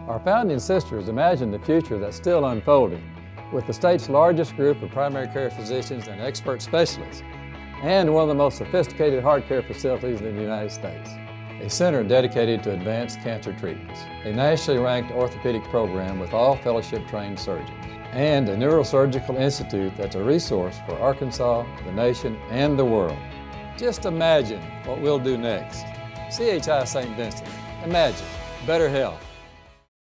Our founding sisters imagined the future that's still unfolding, with the state's largest group of primary care physicians and expert specialists, and one of the most sophisticated heart care facilities in the United States. A center dedicated to advanced cancer treatments, a nationally ranked orthopedic program with all fellowship-trained surgeons, and a neurosurgical institute that's a resource for Arkansas, the nation, and the world. Just imagine what we'll do next. CHI St. Vincent. Imagine better health.